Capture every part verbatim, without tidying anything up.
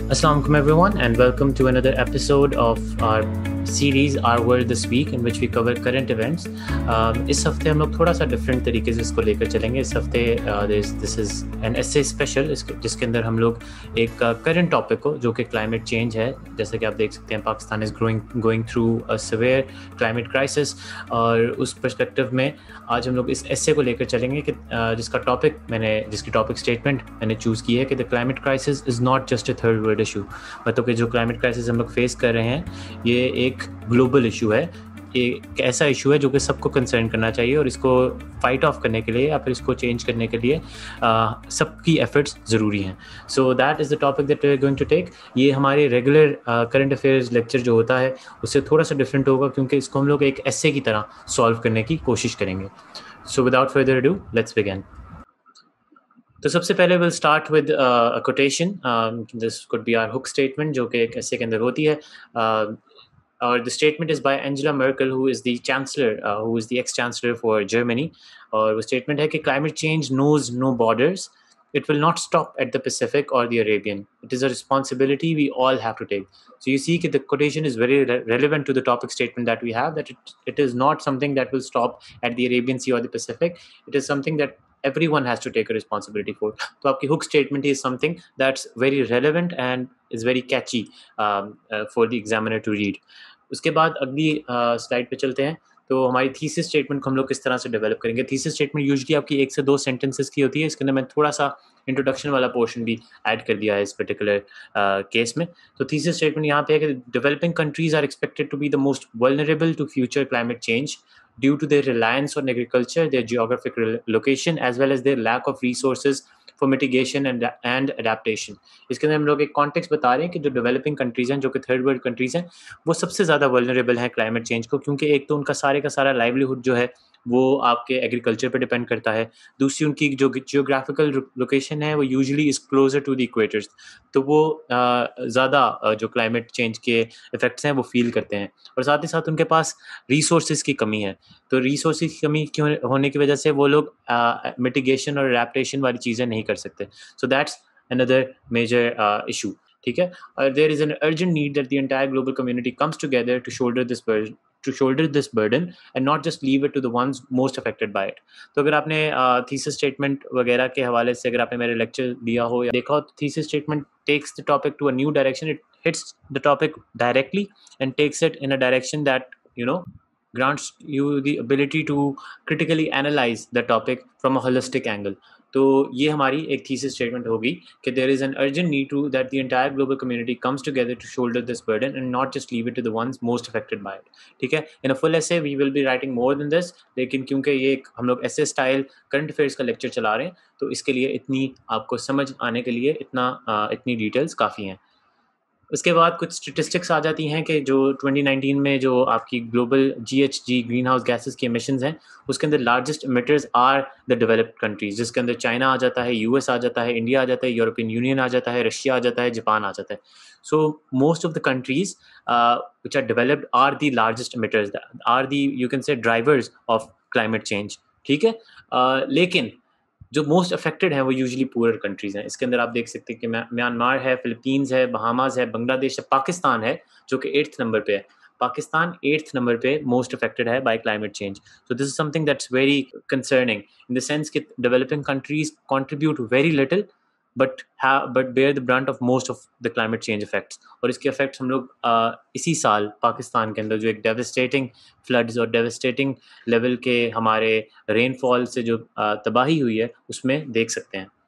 Assalamu alaikum everyone and welcome to another episode of our series Our World This Week in which we cover current events. Um, इस हफ्ते हम लोग थोड़ा सा different तरीके से इसको लेकर चलेंगे. इस हफ्ते this is an essay special जिसके अंदर हम लोग एक करंट टॉपिक को जो कि क्लाइमेट चेंज है, जैसा कि आप देख सकते हैं Pakistan is growing going through a severe climate crisis, और उस पर्सपेक्टिव में आज हम लोग इस एसे को लेकर चलेंगे कि uh, जिसका टॉपिक मैंने जिसकी टॉपिक स्टेटमेंट मैंने चूज़ की है कि the climate crisis is not just a third world issue. मतलब कि जो क्लाइमेट क्राइसिस हम लोग फेस कर रहे हैं ये एक ग्लोबल इशू है, ये एक ऐसा इशू है जो कि सबको कंसर्न करना चाहिए, और इसको फाइट ऑफ करने के लिए या फिर इसको चेंज करने के लिए सबकी एफर्ट्स ज़रूरी हैं. So that is the topic that we are going to take. ये हमारे रेगुलर करंट अफेयर्स लेक्चर जो होता है उससे थोड़ा सा डिफरेंट होगा क्योंकि इसको हम लोग एक एसे की तरह सॉल्व करने की कोशिश करेंगे. So without further ado let's begin. तो सबसे पहले will start with a quotation. This could be our hook statement जो कि एक ऐसे के अंदर होती है, uh, और the statement is by Angela Merkel who is the chancellor who is the ex chancellor for Germany. और वो स्टेटमेंट है कि climate change knows no borders. It will not stop at the Pacific or the Arabian. It is a responsibility we all have to take. So you see that the quotation is very re- relevant to the topic statement that we have, that it, it is not something that will stop at the Arabian Sea or the Pacific. It is something that everyone has to take a responsibility for. So आपकी hook statement is something that's very relevant and is very catchy um, uh, for the examiner to read. उसके बाद अगली slide uh, पे चलते हैं. तो हमारी thesis statement को हम लोग किस तरह से डेवलप करेंगे. थीसिस स्टेटमेंट यूजुअली आपकी एक से दो सेंटेंसेस की होती है. इसके अंदर मैं थोड़ा सा इंट्रोडक्शन वाला पोर्शन भी ऐड कर दिया है इस पर्टिकुलर केस में. तो थीसिस स्टेटमेंट यहाँ पे है कि developing countries are expected to be the most vulnerable to future climate change due to their reliance on agriculture, their geographic location, as well as their lack of resources for mitigation and, and adaptation. इसके अंदर हम लोग एक context बता रहे हैं कि जो डेवलपिंग कंट्रीज हैं, जो कि थर्ड वर्ल्ड कंट्रीज हैं, वो सबसे ज़्यादा वल्नरेबल हैं क्लाइमेट चेंज को, क्योंकि एक तो उनका सारे का सारा लाइवलीहुड जो है वो आपके एग्रीकल्चर पे डिपेंड करता है. दूसरी उनकी जो जियोग्राफिकल लोकेशन है वो usually is closer to the equators, तो वो ज़्यादा जो क्लाइमेट चेंज के इफ़ेक्ट्स हैं वो फील करते हैं. और साथ ही साथ उनके पास रिसोर्सेज की कमी है. तो रिसोर्सेज की कमी क्यों होने की वजह से वो लोग मिटिगेशन और एडेप्टेशन वाली चीज़ें नहीं कर सकते. So that's another major issue. ठीक है. There is an urgent need that the entire global community comes together to shoulder this to shoulder this burden and not just leave it to the ones most affected by it. तो अगर आपने thesis uh, statement वगैरह के हवाले से अगर आपने मेरे लेक्चर दिया हो या देखा हो, तो thesis statement takes the topic to a new direction. It hits the topic directly and takes it in a direction that, you know, grants you the ability to critically analyze the topic from a holistic angle. तो ये हमारी एक thesis statement होगी कि there is an urgent need to that the entire global community comes together to shoulder this burden and not just leave it to the ones most affected by it. ठीक है. In a full essay we will be writing more than this, लेकिन क्योंकि ये एक हम लोग essay style current affairs का lecture चला रहे हैं तो इसके लिए इतनी आपको समझ आने के लिए इतना uh, इतनी डिटेल्स काफ़ी हैं. उसके बाद कुछ स्टेटिस्टिक्स आ जाती हैं कि जो ट्वेंटी नाइनटीन में जो आपकी global GHG green house gases की एमिशंस हैं उसके अंदर largest emitters are the developed countries, जिसके अंदर चाइना आ जाता है, यूएस आ जाता है, इंडिया आ जाता है, यूरोपियन यूनियन आ जाता है, रशिया आ जाता है, जापान आ जाता है. So most of the countries which are developed are the largest emitters, are the you can say drivers of climate change. ठीक है. uh, लेकिन जो मोस्ट अफेक्टेड हैं वो यूजुअली पुअर कंट्रीज हैं. इसके अंदर आप देख सकते हैं कि म्यांमार है, फिलीपींस है, बहामास है, बांग्लादेश है, पाकिस्तान है जो कि एट्थ नंबर पे है. पाकिस्तान एट्थ नंबर पे मोस्ट अफेक्टेड है by climate change. So this is something that's very concerning in the sense कि developing countries contribute very little but but bear the brunt of most of the climate change effects. और इसके effects हम लोग uh, इसी साल पाकिस्तान के अंदर जो एक डेवस्टेटिंग फ्लड्स और डेवस्टेटिंग लेवल के हमारे रेनफॉल से जो uh, तबाही हुई है उसमें देख सकते हैं.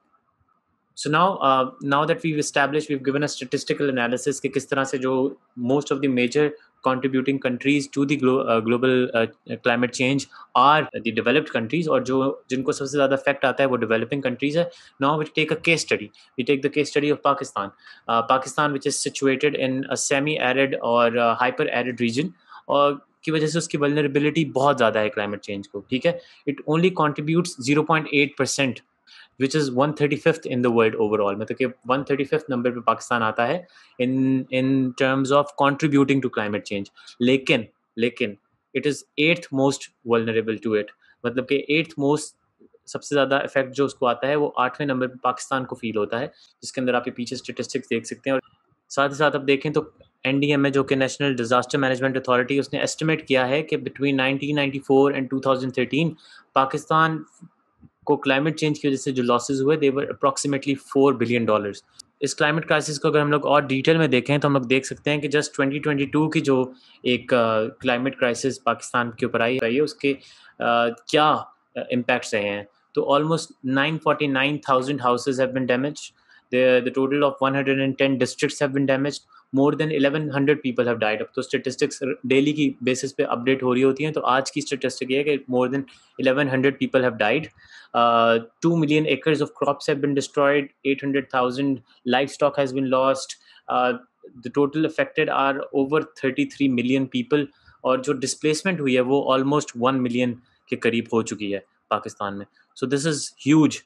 So now, uh, now that we've established, we've given a statistical analysis कि किस तरह से जो most of the major contributing countries to the glo- uh, global uh, climate change are the developed countries, और जो जिनको सबसे ज़्यादा effect आता है वो developing countries है. Now we take a case study. We take the case study of Pakistan. Uh, Pakistan, which is situated in a semi-arid और uh, hyper-arid region, और की वजह से उसकी vulnerability बहुत ज़्यादा है climate change को. ठीक है. It only contributes zero point eight percent which is one thirty-fifth in the world overall. मतलब कि one thirty-fifth नंबर पे पाकिस्तान आता है in in terms of contributing to climate change. लेकिन लेकिन it is eighth most vulnerable to it. मतलब कि eighth most सबसे ज़्यादा इफेक्ट जो उसको आता है वो आठवें नंबर पे पाकिस्तान को फील होता है, जिसके अंदर आप ये पीछे स्टेटिस्टिक्स देख सकते हैं. और साथ ही साथ अब देखें तो एन डी एम ए जो कि नेशनल डिज़ास्टर मैनेजमेंट अथॉरिटी, उसने एस्टिमेट किया है कि between nineteen ninety four and two thousand thirteen Pakistan को क्लाइमेट चेंज की वजह से जो लॉसेज हुए they were approximately four billion dollars. इस क्लाइमेट क्राइसिस को अगर हम लोग और डिटेल में देखें तो हम लोग देख सकते हैं कि जस्ट ट्वेंटी ट्वेंटी टू की जो एक क्लाइमेट क्राइसिस पाकिस्तान के ऊपर आई है उसके uh, क्या इम्पैक्ट्स रहे हैं। तो almost nine forty nine thousand houses have been damaged, the the total of one hundred ten districts have been damaged, more than eleven hundred people have died। अब तो स्टेटिस्टिक्स डेली की basis पे update हो रही होती हैं, तो आज की स्टेटिस्टिक ये है कि more than eleven hundred people have died, uh, two million acres of crops have been destroyed, eight hundred thousand livestock has been lost, uh, the total affected are over thirty-three million people, और जो displacement हुई है वो almost one million के करीब हो चुकी है पाकिस्तान में। So this is huge,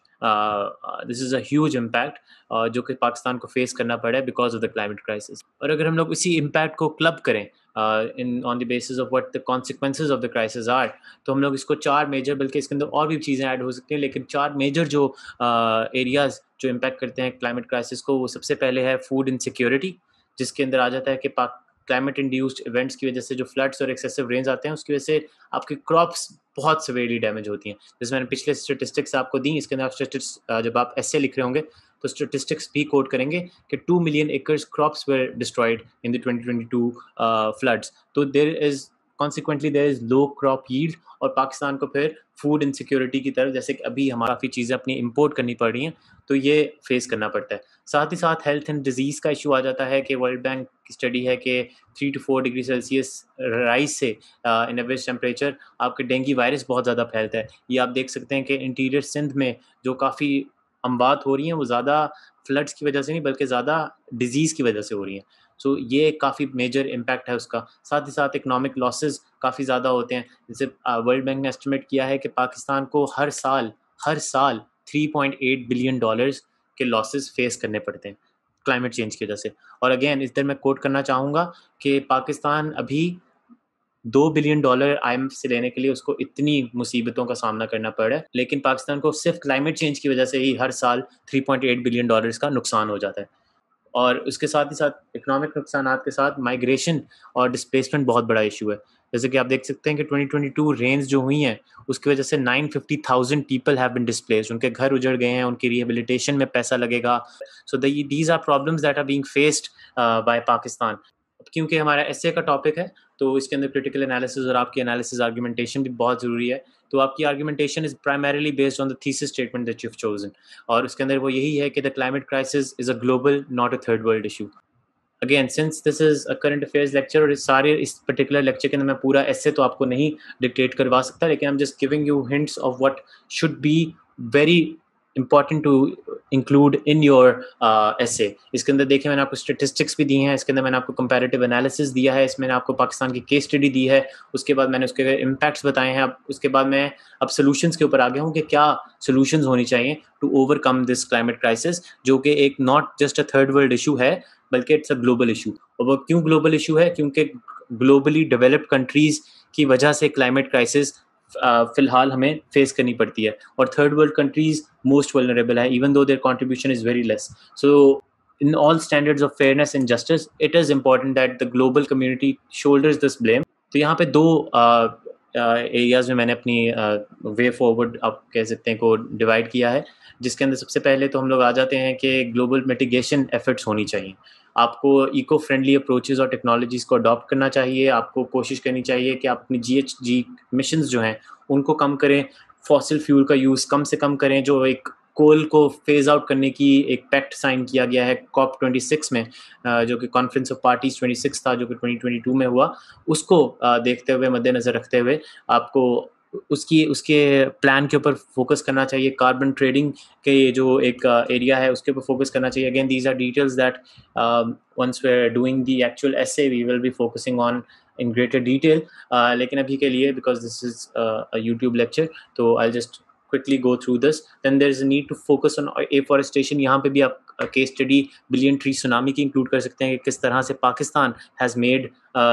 this is a huge impact जो कि पाकिस्तान को फेस करना पड़ा है because of the climate crisis. और अगर हम लोग इसी इम्पैक्ट को क्लब करें in on the basis of what the consequences of the crisis are, तो हम लोग इसको चार मेजर, बल्कि इसके अंदर और भी चीज़ें ऐड हो सकती हैं, लेकिन चार मेजर जो एरियाज uh, जो इम्पैक्ट करते हैं क्लाइमेट क्राइसिस को, वो सबसे पहले है फूड इनसिक्योरिटी, जिसके अंदर आ जाता है कि क्लाइमेट इंड्यूस्ड इवेंट्स की वजह से जो फ्लड्स और एक्सेसिव रेन्स आते हैं उसकी वजह से आपकी क्रॉप्स बहुत सवेरली डैमेज होती हैं। जैसे मैंने पिछले स्टेटिस्टिक्स आपको दी, इसके अंदर आप स्टेटिस्टिक्स जब आप ऐसे लिख रहे होंगे तो स्टेटिस्टिक्स भी कोट करेंगे कि two million acres crops were destroyed in the twenty twenty two floods. तो there is consequently there is low crop yield, और पाकिस्तान को फिर फूड इनसिक्योरिटी की तरफ, जैसे कि अभी हमारा काफ़ी चीज़ें अपनी इंपोर्ट करनी पड़ रही हैं, तो ये फेस करना पड़ता है। साथ ही साथ हेल्थ एंड डिजीज़ का इशू आ जाता है कि वर्ल्ड बैंक की स्टडी है कि three to four degree celsius rise से इन एवरेज टेम्परेचर आपके डेंगू वायरस बहुत ज़्यादा फैलता है। ये आप देख सकते हैं कि इंटीरियर सिंध में जो काफ़ी अम्बात हो रही हैं वो ज़्यादा फ्लड्स की वजह से नहीं बल्कि ज़्यादा डिजीज़ की वजह से हो रही हैं। सो so, ये काफ़ी मेजर इम्पैक्ट है उसका। साथ ही साथ इकोनॉमिक लॉसेस काफ़ी ज़्यादा होते हैं। जैसे वर्ल्ड बैंक ने एस्टिमेट किया है कि पाकिस्तान को हर साल हर साल three point eight billion dollars के लॉसेस फेस करने पड़ते हैं क्लाइमेट चेंज की वजह से। और अगेन इधर मैं कोट करना चाहूँगा कि पाकिस्तान अभी दो billion dollar I M F से लेने के लिए उसको इतनी मुसीबतों का सामना करना पड़ा है, लेकिन पाकिस्तान को सिर्फ क्लाइमेट चेंज की वजह से ही हर साल three point eight billion dollars का नुकसान हो जाता है। और उसके साथ ही साथ इकोनॉमिक नुकसान के साथ माइग्रेशन और डिस्प्लेसमेंट बहुत बड़ा इशू है। जैसे कि आप देख सकते हैं कि ट्वेंटी ट्वेंटी टू रेंज जो हुई हैं उसकी वजह से nine fifty thousand people have been displaced, उनके घर उजड़ गए हैं, उनकी रिहेबिलिटेशन में पैसा लगेगा। So these are problems that are being faced by Pakistan. क्योंकि हमारा एसए का टॉपिक है तो इसके अंदर क्रिटिकल एनालिसिस और आपकी एनालिसिस आर्गुमेंटेशन भी बहुत ज़रूरी है। तो आपकी argumentation is primarily based on the thesis statement that you have chosen, और उसके अंदर वो यही है कि the climate crisis is a global not a third world issue. Again since this is a current affairs lecture, और इस सारे इस पर्टिकुलर लेक्चर के अंदर मैं पूरा एसए तो आपको नहीं डिक्टेट करवा सकता, लेकिन I am just giving you hints of what should be very important to include in your uh, essay। इसके अंदर देखिए मैंने आपको स्टेटिस्टिक्स भी दी हैं, इसके अंदर मैंने आपको कंपैरेटिव एनालिसिस दिया है, इसमें मैंने आपको पाकिस्तान की केस स्टडी दी है, उसके बाद मैंने उसके इम्पैक्ट्स बताए हैं। अब उसके बाद मैं अब सोल्यूशंस के ऊपर आ गया हूँ कि क्या सोल्यूशंस होनी चाहिए to overcome this climate crisis, जो कि एक not just a third world issue है बल्कि इट्स अ ग्लोबल इशू। और वो क्यों ग्लोबल इशू है? क्योंकि ग्लोबली डेवलप्ड कंट्रीज़ की वजह से क्लाइमेट क्राइसिस फिलहाल हमें फेस करनी पड़ती है, और third world countries most vulnerable है even though their contribution is very less. So in all standards of fairness and justice, it is important that the global community shoulders this blame। तो यहाँ पे दो areas uh, uh, में मैंने अपनी वे uh, forward आप कह सकते हैं को डिवाइड किया है, जिसके अंदर सबसे पहले तो हम लोग आ जाते हैं कि ग्लोबल मिटिगेशन एफर्ट्स होनी चाहिए। आपको इको फ्रेंडली अप्रोचेस और टेक्नोलॉजीज़ को अडॉप्ट करना चाहिए। आपको कोशिश करनी चाहिए कि आप अपनी जी एच जी मिशंस जो हैं उनको कम करें, फॉसिल फ्यूल का यूज़ कम से कम करें। जो एक कोल को फेज आउट करने की एक पैक्ट साइन किया गया है कॉप ट्वेंटी सिक्स में, जो कि conference of parties twenty six था जो कि ट्वेंटी ट्वेंटी टू में हुआ, उसको देखते हुए मद्देनज़र रखते हुए आपको उसकी उसके प्लान के ऊपर फोकस करना चाहिए। कार्बन ट्रेडिंग के जो एक एरिया है उसके ऊपर फोकस करना चाहिए। Again these are details that once we are doing the actual essay we will be focusing on in greater detail, लेकिन अभी के लिए because this is a YouTube lecture तो I just quickly go through this. Then there is a need to focus on afforestation. यहाँ पे भी आप case study billion tree tsunami की इंक्लूड कर सकते हैं कि किस तरह से Pakistan has made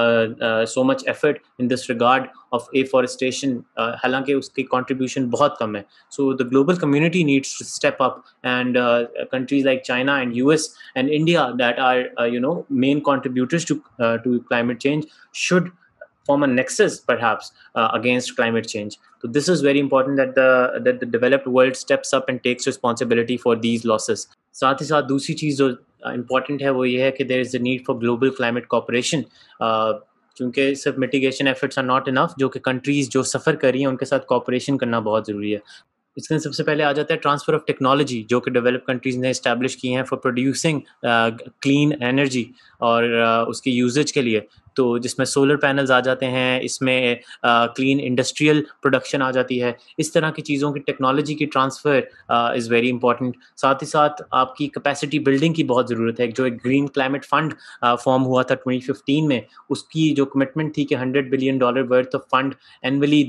so much effort in this regard of afforestation, हालांकि उसकी कंट्रीब्यूशन बहुत कम है. So the global community needs to step up, and countries like China and U S and India that are uh, you know main contributors to uh, to climate change should form a nexus perhaps uh, against climate change. So this is very important that the that the developed world steps up and takes responsibility for these losses. साथ ही साथ दूसरी चीज़ जो important है वो ये है कि there is a need for global climate cooperation, uh, क्योंकि सिर्फ mitigation efforts are not enough. जो कि कंट्रीज़ जो सफ़र कर रही हैं उनके साथ कॉपरेशन करना बहुत ज़रूरी है. इसके सबसे पहले आ जाता है ट्रांसफ़र ऑफ टेक्नोलॉजी, जो कि डेवलप कंट्रीज़ ने इस्टेब्लिश की हैं फॉर प्रोड्यूसिंग क्लीन एनर्जी और uh, उसकी यूजेज के लिए. तो जिसमें सोलर पैनल्स आ जाते हैं, इसमें क्लीन इंडस्ट्रियल प्रोडक्शन आ जाती है. इस तरह की चीज़ों की टेक्नोलॉजी की ट्रांसफ़र इज़ वेरी इंपॉर्टेंट. साथ ही साथ आपकी कैपेसिटी बिल्डिंग की बहुत ज़रूरत है. जो एक ग्रीन क्लाइमेट फ़ंड फॉर्म हुआ था ट्वेंटी फिफ्टीन में, उसकी जो कमिटमेंट थी कि hundred billion dollar worth of fund annually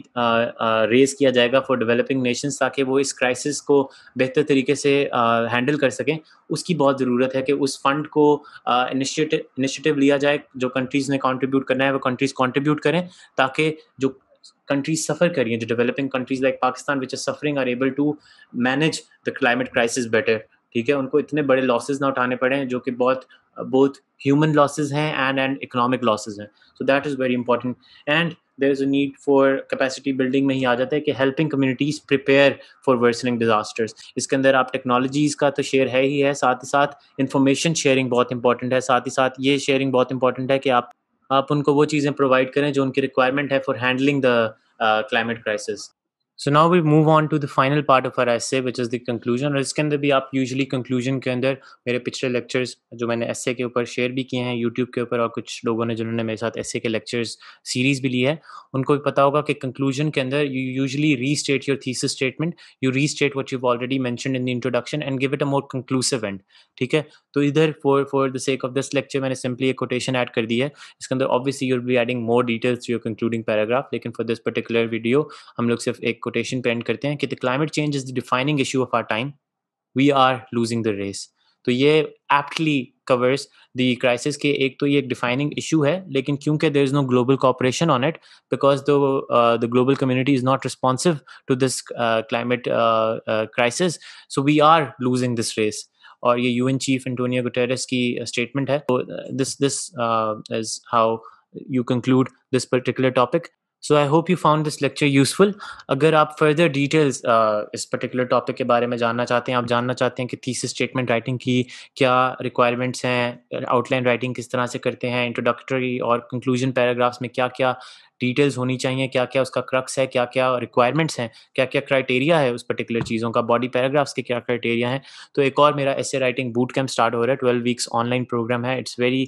raise किया जाएगा फॉर डेवलपिंग नेशंस, ताकि वो इस क्राइसिस को बेहतर तरीके से हैंडल कर सकें. उसकी बहुत ज़रूरत है कि उस फंड को इनिशिएटिव इनिशिएटिव लिया जाए. जो कंट्रीज़ ने कंट्रीब्यूट करना है वो कंट्रीज़ कंट्रीब्यूट करें, ताकि जो कंट्रीज़ सफ़र कर रही हैं, जो developing countries like Pakistan which are suffering are able to manage the climate crisis better. ठीक है, उनको इतने बड़े लॉसेस ना उठाने पड़े जो कि बहुत बोथ ह्यूमन लॉसेस हैं एंड एंड इकोनॉमिक लॉसेस हैं. So that is very important. And there is a need for capacity building में ही आ जाता है कि helping communities prepare for worsening disasters. इसके अंदर आप टेक्नोलॉजीज़ का तो शेयर है ही है, साथ ही साथ इंफॉर्मेशन शेयरिंग बहुत इंपॉर्टेंट है. साथ ही साथ ये शेयरिंग बहुत इंपॉर्टेंट है कि आप आप उनको वो चीज़ें प्रोवाइड करें जो उनकी रिक्वायरमेंट है for handling the climate crisis. So now we move on to the final part of our essay, which is the conclusion. और इसके अंदर भी आप usually conclusion के अंदर मेरे पिछले lectures जो मैंने essay के ऊपर share भी किए हैं YouTube के ऊपर, और कुछ लोगों ने जिन्होंने मेरे साथ essay के lectures series भी ली है, उनको भी पता होगा कि conclusion के अंदर you usually restate your thesis statement, you restate what you've already mentioned in the introduction and give it a more conclusive end. ठीक है, तो इधर for for the sake of this lecture मैंने simply एक quotation add कर दी है. इसके अंदर obviously you'll be adding more details to your concluding paragraph, लेकिन for this particular video हम लोग सिर्फ एक quotation पे end करते हैं कि the climate change is the defining issue of our time. We are losing the race. तो ये aptly covers the crisis के एक तो ये एक defining issue है, लेकिन क्योंकि there is no global cooperation on it, because the uh, the global community is not responsive to this uh, climate uh, uh, crisis, so we are losing this race. और ये U N chief Antonio Guterres की statement है. तो this this uh, is how you conclude this particular topic. So I hope you found this lecture useful. अगर आप further details uh, इस particular topic के बारे में जानना चाहते हैं, आप जानना चाहते हैं कि thesis statement writing की क्या requirements हैं, outline writing किस तरह से करते हैं, introductory और conclusion paragraphs में क्या क्या डिटेल्स होनी चाहिए, क्या क्या उसका क्रक्स है, क्या क्या रिक्वायरमेंट्स हैं, क्या क्या क्राइटेरिया है उस पर्टिकुलर चीज़ों का, बॉडी पैराग्राफ्स के क्या क्राइटेरिया हैं. तो एक और मेरा essay writing boot camp start हो रहा है. ट्वेल्व वीक्स ऑनलाइन प्रोग्राम है. It's very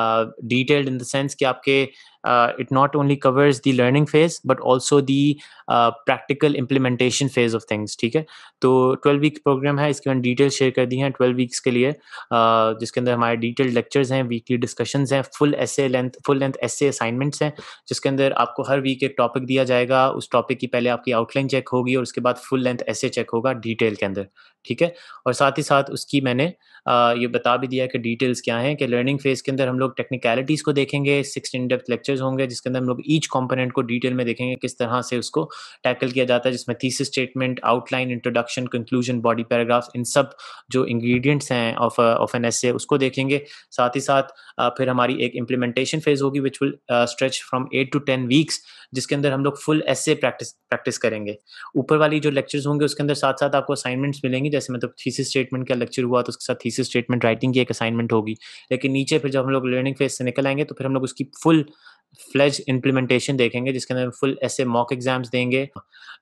detailed in the sense कि आपके it not only covers the learning phase but also the practical implementation phase of things. ठीक है, तो ट्वेल्व वीक प्रोग्राम है. इसके मैंने डिटेल शेयर कर दी हैं ट्वेल्व वीक्स के लिए, uh, जिसके अंदर हमारे डिटेल्ड लेक्चर्स हैं, वीकली डिस्कशंस हैं, full essay length full length essay assignments हैं, जिसके अंदर आपको हर वीक एक टॉपिक दिया जाएगा. उस टॉपिक की पहले आपकी आउटलाइन चेक होगी और उसके बाद फुल लेंथ एसे चेक होगा डिटेल के अंदर. ठीक है, और साथ ही साथ उसकी मैंने Uh, ये बता भी दिया कि डिटेल्स क्या हैं, कि लर्निंग फेज के अंदर हम लोग टेक्निकलिटीज़ को देखेंगे, सिक्स इन डेप्थ लेक्चर्स होंगे जिसके अंदर हम लोग ईच कंपोनेंट को डिटेल में देखेंगे किस तरह से उसको टैकल किया जाता है, जिसमें thesis statement, outline, introduction, conclusion, body paragraphs, इन सब जो इंग्रेडिएंट्स हैं ऑफ ऑफ एन एसे उसको देखेंगे. साथ ही साथ uh, फिर हमारी एक इम्प्लीमेंटेशन फेज होगी which will stretch from eight to ten weeks, जिसके अंदर हम लोग फुल एसे प्रैक्टिस प्रैक्टिस करेंगे. ऊपर वाली जो लेक्चर्स होंगे उसके अंदर साथ साथ आपको असाइनमेंट्स मिलेंगी, जैसे मतलब थीसिस स्टेटमेंट का लेक्चर हुआ तो उसके साथ थीसिस स्टेटमेंट राइटिंग की एक असाइनमेंट होगी. लेकिन नीचे फिर जब हम लोग लर्निंग फेज से निकल आएंगे तो फिर हम लोग उसकी फुल फ्लेज इम्प्लीमेंटेशन देखेंगे, जिसके अंदर फुल ऐसे मॉक एग्जाम्स देंगे.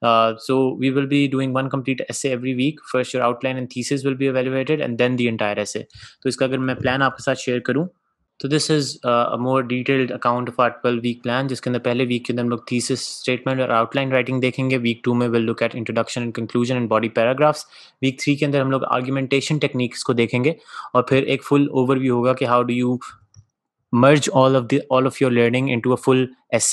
So we will be doing one complete essay every week. First your outline and thesis will be evaluated and then the entire essay. तो इसका अगर मैं प्लान आपके साथ शेयर करूँ तो this is a more detailed account of our twelve week plan, जिसके अंदर पहले वीक के अंदर हम लोग थीसिस स्टेटमेंट और आउटलाइन राइटिंग देखेंगे. वीक टू में will look at introduction and conclusion and body paragraphs. Week three के अंदर हम लोग आर्ग्यूमेंटेशन टेक्निक्स को देखेंगे और फिर एक फुल ओवरव्यू होगा कि how do you merge all of the all of your learning into a full essay.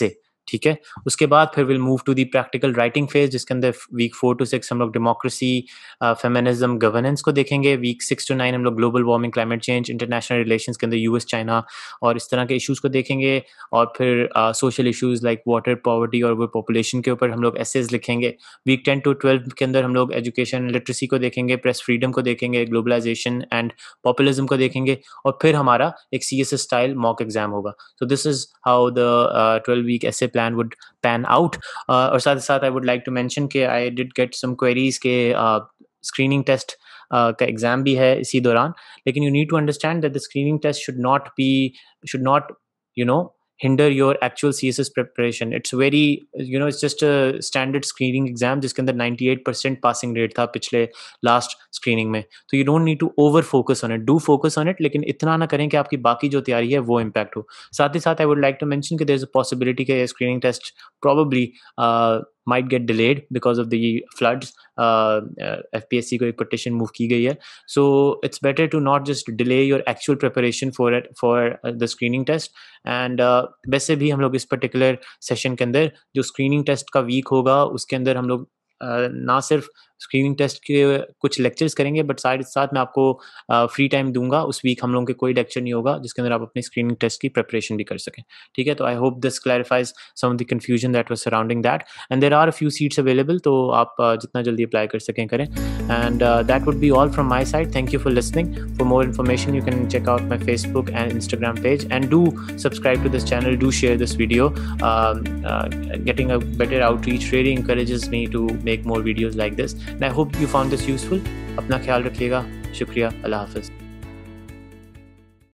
ठीक है। उसके बाद फिर will move to the practical writing phase, जिसके अंदर वीक फोर टू सिक्स हम लोग डेमोक्रेसी, फेमिनिज्म, गवर्नेंस को देखेंगे। वीक सिक्स टू नाइन हम लोग global warming, climate change, international relations के अंदर यूएस चाइना और इस तरह के इश्यूज़ को देखेंगे। और फिर social issues like water, poverty और वो पॉपुलेशन के ऊपर हम लोग एसेज लिखेंगे। वीक टेन टू ट्वेल्व के अंदर हम लोग एजुकेशन, लिटरेसी को देखेंगे, प्रेस फ्रीडम को देखेंगे, ग्लोबलाइजेशन एंड पॉपुलिज्म को देखेंगे। और फिर हमारा एक C S S style mock exam होगा। So this is how the twelve week essay plan would pan out. uh, और साथ साथ I would like to mention कि I did get some queries के uh, screening test uh, का exam भी है इसी दौरान, लेकिन you need to understand that the screening test should not be should not you know hinder your actual C S S preparation. It's very, you know, it's just a standard screening exam जिसके अंदर ninety-eight percent passing rate था पिछले last screening में. So you don't need to over focus on it. Do focus on it, लेकिन इतना ना करें कि आपकी बाकी जो तैयारी है वो impact हो. साथ ही साथ I would like to mention कि there's a possibility कि screening test probably uh, might get delayed because of the floods. uh, uh, F P S C को एक petition move की गई है. So it's better to not just delay your actual preparation for it for uh, the screening test. And uh, वैसे भी हम लोग इस पर्टिकुलर सेशन के अंदर जो स्क्रीनिंग टेस्ट का वीक होगा उसके अंदर हम लोग uh, ना सिर्फ स्क्रीनिंग टेस्ट के कुछ लेक्चर्स करेंगे, बट साथ साथ मैं आपको फ्री uh, टाइम दूंगा उस वीक। हम लोगों के कोई लेक्चर नहीं होगा जिसके अंदर आप अपनी स्क्रीनिंग टेस्ट की प्रिपरेशन भी कर सकें, ठीक है। तो I hope this clarifies some of the confusion that was surrounding that, and there are a few seats available, तो आप uh, जितना जल्दी अप्लाई कर सकें करें। And that would be all from my side. Thank you for listening. For more information you can check out my Facebook and Instagram page, and do subscribe to this channel, do share this video. Getting a better outreach really encourages me to make more videos like this, and I hope you found this useful. अपना ख्याल रखिएगा। शुक्रिया। अल्लाह हाफ़िज़।